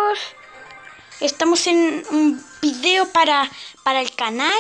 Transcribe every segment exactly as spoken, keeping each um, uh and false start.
chicos, estamos en un video para, para el canal.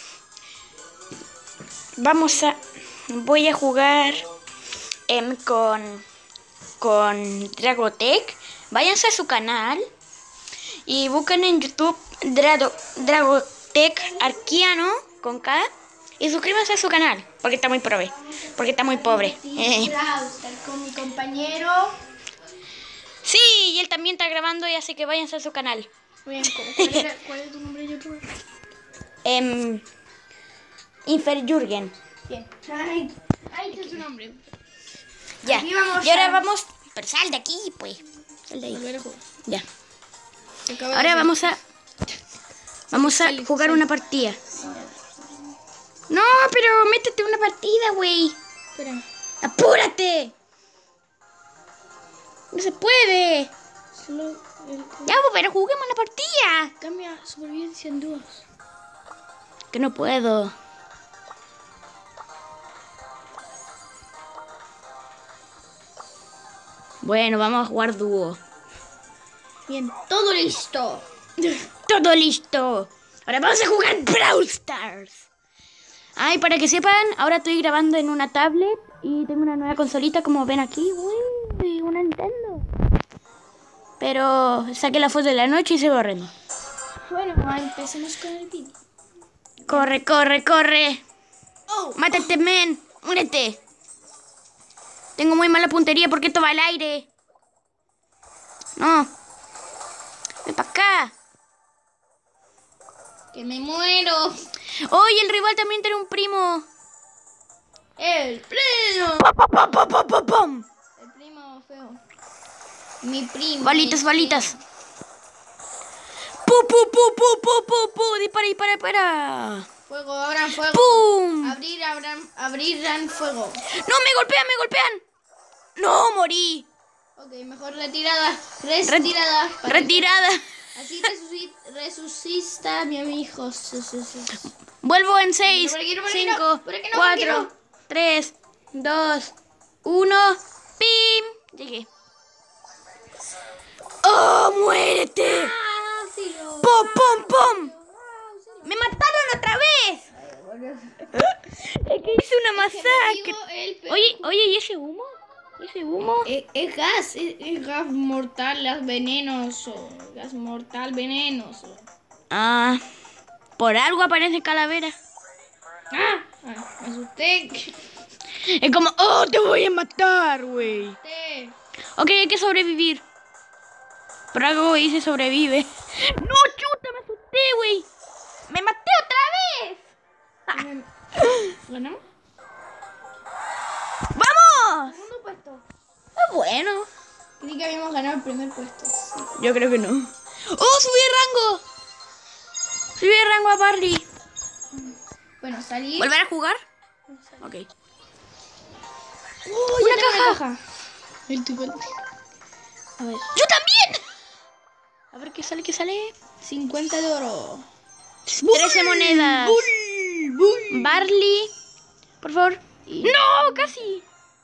Vamos a... Voy a jugar eh, con, con Dragotech. Váyanse a su canal y busquen en YouTube Drago, Dragotech Arquiano con K y suscríbanse a su canal porque está muy pobre. Porque está muy pobre. Eh. Con mi compañero. Sí, y él también está grabando y así que váyanse a su canal. Bien, ¿cuál, era, ¿cuál es tu nombre de youtuber? Um, Inferjurgen. Bien. Ay, ay, ese es su nombre. Ya. Aquí vamos y ahora a... vamos. Pero sal de aquí, pues. Sal de ahí. Volver a jugar. Ya. Acaba Ahora de- vamos a. Vamos a Sal, jugar sal. una partida. No, pero métete una partida, güey. Espera. ¡Apúrate! No se puede. Solo el... Ya, pues, pero juguemos una partida. Cambia supervivencia en dúos. Que no puedo. Bueno, vamos a jugar dúo. Bien, todo listo. Todo listo. Ahora vamos a jugar Brawl Stars. Ay, para que sepan, ahora estoy grabando en una tablet y tengo una nueva consolita, como ven aquí. Uy, una Nintendo. Pero saqué la foto de la noche y se borró. Bueno, empecemos con el vídeo. Corre, corre, corre. Oh, Mátate, men. Muérete. Tengo muy mala puntería porque esto va al aire. No. Ven para acá. que me muero. Oye, el rival también tiene un primo. El primo. ¡Pum, pum, pum, pum, pum, pum! El primo feo. Mi primo. Balitas, el balitas. ¡Pu, pu, pu, pu, pu, pu, pu! ¡Dispara, dispara, dispara! Fuego, abran fuego. ¡Pum! Abrir, abran, abrirán fuego. ¡No, me golpean, me golpean! ¡No, morí! Ok, mejor retirada. Retirada. para- Retirada. Así resucita, resucita mi amigo. Su, su, su. Vuelvo en seis, Por aquí no, por aquí no, cinco, por aquí no, por aquí cuatro, no. tres, dos, uno. ¡Pim! Llegué. ¡Oh, muérete! Auxilio. ¡Pum, pum, pum! Auxilio. ¡Me mataron otra vez! Es que hice una Es que me digo masacre. el pe- Oye, oye, ¿y ese humo? ¿Y ese humo? Es, es gas, es, es gas mortal, gas venenoso. Gas mortal venenoso. Ah, por algo aparece calavera. ¡Ah! ah me asusté. Es como, oh, te voy a matar, güey. Te- Ok, hay que sobrevivir. Por algo hice sobrevive. No, chuta, me asusté, güey. Me maté otra vez. ¿Ganamos? ¡Vamos! Segundo puesto. Ah, bueno. Creí que habíamos ganado el primer puesto. Sí. Yo creo que no. ¡Oh, subí de rango! Subí de rango a Barley. Bueno, salí. ¿Volver a jugar? Ok. ¡Uh, Una ya tengo caja. una caja! El tu gol. A ver, ¡Yo también! A ver qué sale, qué sale. cincuenta de oro. trece monedas. Bull, bull. Barley. Por favor. Y- ¡No! Casi.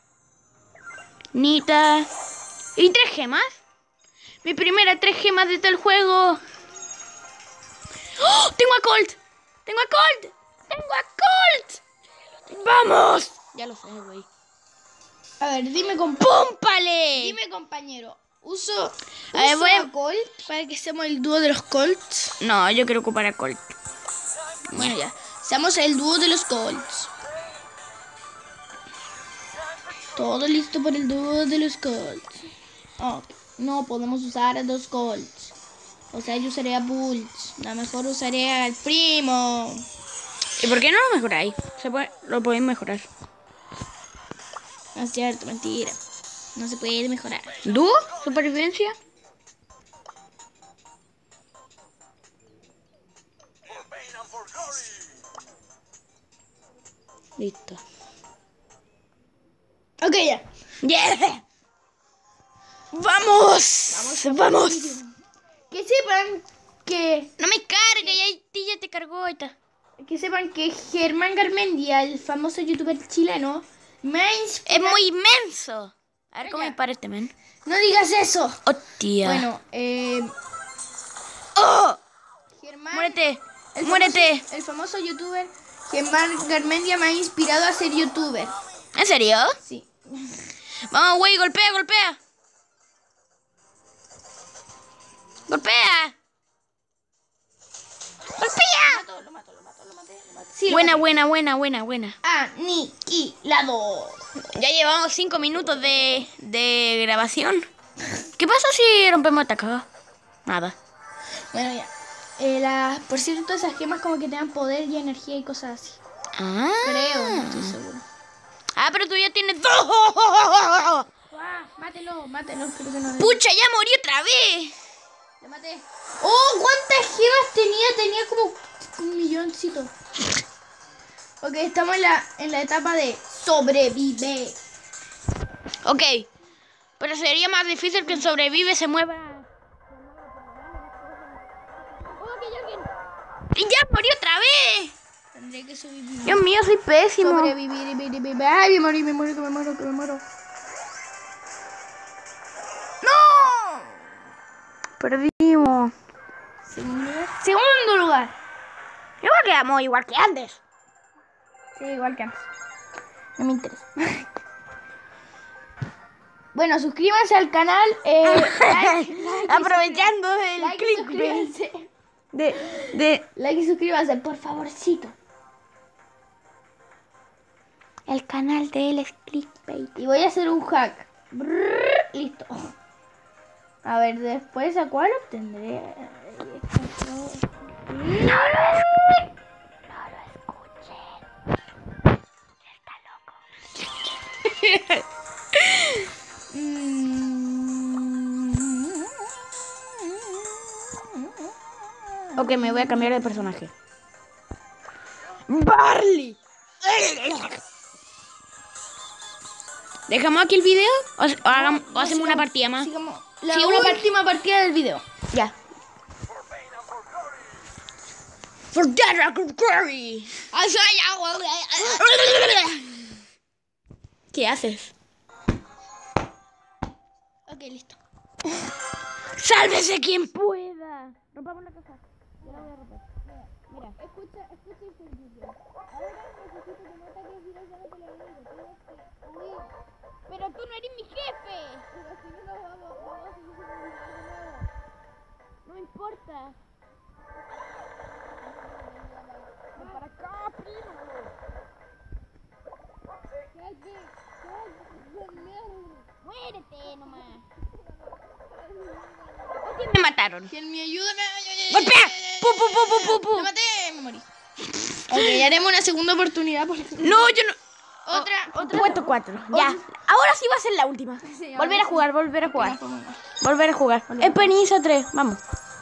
Nita. ¿Y tres gemas? Mi primera tres gemas de todo el juego. ¡Oh! ¡Tengo a Colt! ¡Tengo a Colt! ¡Tengo a Colt! ¡Vamos! Ya lo sé, güey. A ver, dime, compa ¡Púmpale! dime compañero. Uso, A ver, uso voy a- a Colt para que seamos el dúo de los Colts. No, yo quiero ocupar a Colt. Bueno, ya. Seamos el dúo de los Colts. Todo listo para el dúo de los Colts. Oh, no podemos usar a dos Colts. O sea, yo usaré a Bulls. La mejor usaré al primo. ¿Y por qué no lo mejoráis? Se puede, lo podéis mejorar. No es cierto, mentira. No se puede mejorar. ¿Dúo? ¿Supervivencia? Listo. Ok, ya. ¡Yeah! ¡Vamos! ¡Vamos! ¡Vamos! Que sepan que, No me carga, ya, ya te cargó esta. que sepan que Germán Garmendia, el famoso youtuber chileno, me ha Es inspirado. muy inmenso. A ver cómo Ya. dispara este men. No digas eso. ¡Hostia! Bueno, eh, Germán, Muérete. el Muérete. Famoso, el famoso youtuber Germán Garmendia me ha inspirado a ser youtuber. ¿En serio? Sí. Vamos, güey, golpea, golpea. Golpea. Golpea. Lo mato, lo mato, lo mato, lo maté, lo maté. Sí, lo Buena, maté. buena, buena, buena, buena. Aniquilado. Ya llevamos cinco minutos de, de grabación. ¿Qué pasa si rompemos esta caja? Nada. Bueno, ya. Eh, la, por cierto, esas gemas como que te dan poder y energía y cosas así. Ah. Creo, no estoy seguro. Ah, pero tú ya tienes dos. ¡Ah! Mátelo, mátelo. Creo que no le- Pucha, ya morí otra vez. Le maté. ¡Oh! ¿Cuántas gemas tenía? Tenía como un milloncito. Ok, estamos en la, en la etapa de sobrevive. Ok. Pero sería más difícil que el sobrevive se mueva. Y ya morí otra vez. Tendré que sobrevivir. Dios mío, soy pésimo. Sobrevivir, vivir, vivir. Ay, me morí, me muero, que me muero, que me muero. ¡No! Perdimos. Segundo lugar. Segundo lugar. Igual quedamos igual que antes. Sí, igual que antes. No me interesa. Bueno, suscríbanse al canal. Eh, like, like y Aprovechando el like y clickbait. suscríbanse. De, de Like y suscríbanse, por favorcito. el canal de él es clickbait. Y voy a hacer un hack. Brrr, listo. A ver, después a cuál obtendré. No lo escuchen. No lo escuchen. Está loco. Ok, me voy a cambiar de personaje. Barley. ¿Dejamos aquí el video? ¿O, o hagamos- o hacemos una partida más? Sigamos la Sí, una última partida del video. Ya. For that I could carry. ¿Qué haces? Ok, listo. ¡Sálvese quien pueda! Rompamos la caja. Yo la voy a romper. Mira. Escucha, escucha este video. Ahora necesito que no ataques directamente al enemigo. Tienes que huir. Pero tú no eres mi jefe. Pero si no, nos vamos, vamos a seguir sobreviviendo de nuevo. No importa. Ven para acá, primo. Cállate, cállate. Muérete nomás. Me mataron. ¿Quién me ayuda? ¡Golpea! ¡Pu, pu, pu, pu, pu, pu! Me maté, me morí. Ok, haremos una segunda oportunidad. Por No, yo no. Otra, otra. Puesto cuatro. Ya. Ahora sí va a ser la última. Sí, Volver ahora a jugar, volver a jugar. fue muy mal. Volver a jugar. Es Penisa tres. Vamos.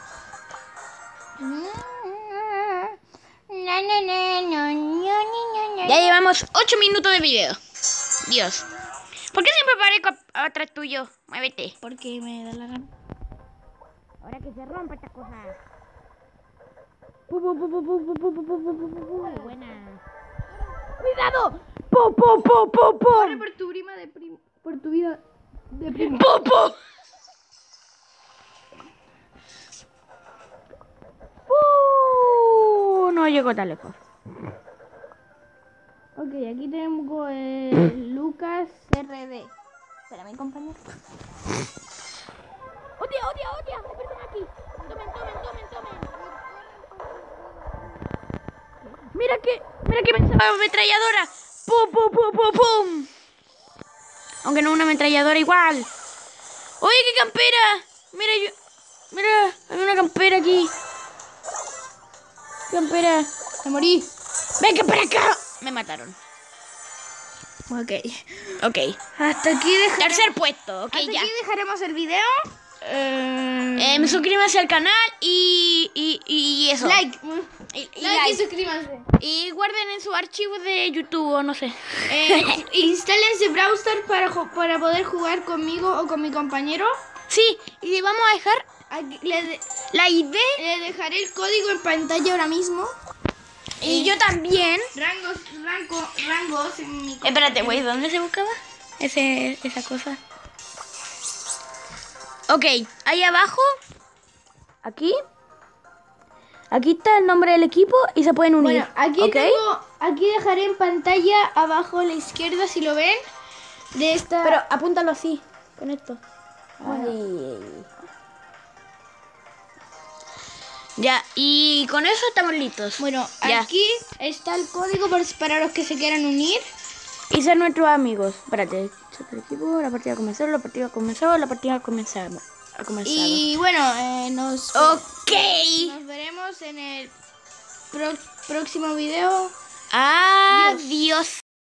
Ya llevamos ocho minutos de video. Dios. ¿Por qué siempre parezco a- atrás tuyo? Muévete. Porque me da la gana. Ahora que se rompa esta cosa. Pu, pu, pu, pu, pu, pu, pu, pu, pu, pu, pu, pu. Buena. ¡Cuidado! ¡Pu, pu, pu, pu, pu! Corre por tu prima de primo. Por tu vida de primo. ¡Pu, pu! ¡Pu! No llego tan lejos. Ok, aquí tenemos eh, Lucas R D. Espérame, compañero. ¡Odia, odia, odia! ¡Hay personas aquí! ¡Tomen, tomen, tomen, tomen! ¡Mira que, mira que pensaba ametralladora! ¡Pum, pum, pum, pum, pum! Aunque no una ametralladora igual. ¡Oye, qué campera! Mira, yo... Mira, hay una campera aquí. Campera. Me morí. ¡Venga para acá! Me mataron. Ok. Ok. Hasta aquí, deja- Tercer puesto. Ok, hasta ya. aquí dejaremos el video. Eh, Eh, suscríbanse al canal y, y, y eso. like. Y, y Like, like. y suscríbanse. Y guarden en su archivo de YouTube o no sé. Eh, instálense Browser para, jo- para poder jugar conmigo o con mi compañero. Sí, y vamos a dejar Aquí le, de- la I D. le dejaré el código en pantalla ahora mismo. Y yo también. Rangos, rango, rangos en mi Espérate, güey, ¿dónde se buscaba? Ese, esa cosa. Ok, ahí abajo. Aquí. Aquí está el nombre del equipo y se pueden unir. Bueno, aquí ¿ok? tengo, aquí dejaré en pantalla abajo a la izquierda, si lo ven, de esta... Pero apúntalo así, con esto. Bueno. Ay. Ya, y con eso estamos listos. Bueno, Ya. aquí está el código para, para los que se quieran unir. Y ser nuestros amigos. Espérate, chat del equipo, la partida comenzó, la partida comenzó, la partida comenzamos. Ha comenzado. Y bueno, eh, nos, Ok. nos veremos en el pro- próximo video. Adiós.